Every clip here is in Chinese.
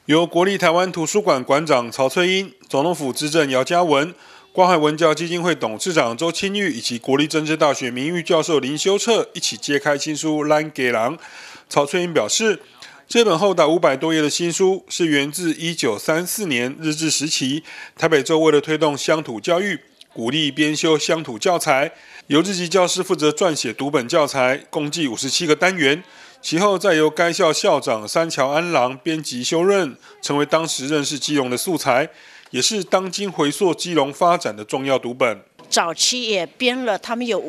由国立台湾图书馆馆长曹翠英、总统府资政姚嘉文、关怀文教基金会董事长周清玉以及国立政治大学名誉教授林修彻一起揭开新书《咱家人》。曹翠英表示，这本厚达500多页的新书是源自1934年日治时期，台北州为了推动乡土教育，鼓励编修乡土教材，由日籍教师负责撰写读本教材，共计57个单元。其后再由该校校长三桥安郎编辑修润，成为当时认识基隆的素材，也是当今回溯基隆发展的重要读本。 早期也编了，他们有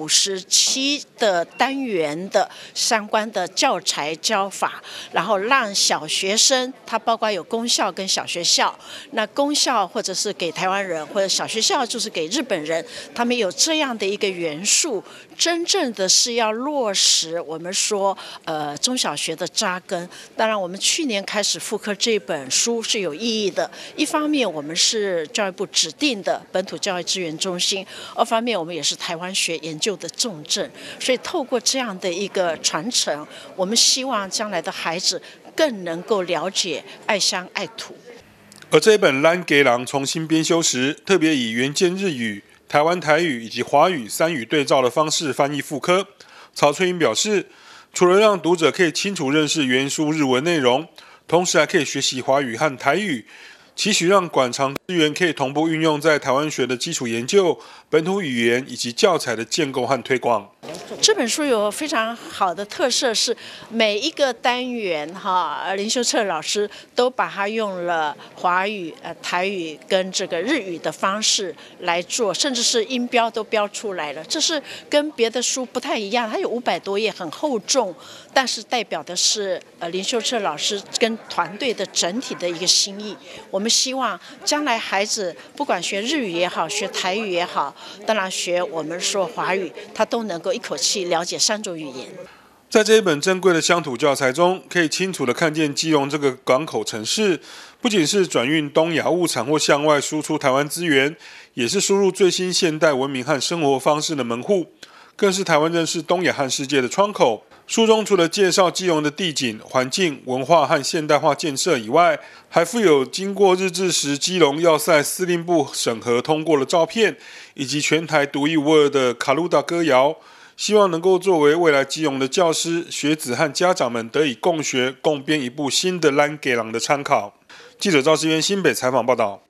57的单元的相关的教材教法，然后让小学生，它包括有公校跟小学校，那公校或者是给台湾人，或者小学校就是给日本人，他们有这样的一个元素，真正的是要落实我们说中小学的扎根。当然，我们去年开始复刻这本书是有意义的，一方面我们是教育部指定的本土教育资源中心。二方面，我们也是台湾学研究的重镇，所以透过这样的一个传承，我们希望将来的孩子更能够了解爱乡爱土。 而这一本《咱家人》重新编修时，特别以原件日语、台湾台语以及华语3语对照的方式翻译复刻。曹翠英表示，除了让读者可以清楚认识原书日文内容，同时还可以学习华语和台语。期许让馆藏资源可以同步运用在台湾学的基础研究、本土语言以及教材的建构和推广。 这本书有非常好的特色，是每一个单元林修彻老师都把它用了华语、台语跟这个日语的方式来做，甚至是音标都标出来了。这是跟别的书不太一样，它有500多页，很厚重，但是代表的是林修彻老师跟团队的整体的一个心意。我们希望将来孩子不管学日语也好，学台语也好，当然学我们说华语，他都能够一口气了解3种语言。 在这一本珍贵的乡土教材中，可以清楚地看见基隆这个港口城市，不仅是转运东亚物产或向外输出台湾资源，也是输入最新现代文明和生活方式的门户，更是台湾认识东亚和世界的窗口。书中除了介绍基隆的地景、环境、文化和现代化建设以外，还附有经过日治时基隆要塞司令部审核通过的照片，以及全台独一无二的卡鲁达歌谣，希望能够作为未来基隆的教师、学子和家长们得以共学、共编一部新的咱家人的参考。记者赵世渊新北采访报道。